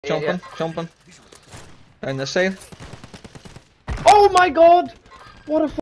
Jumping. Down this side. Oh my god! What a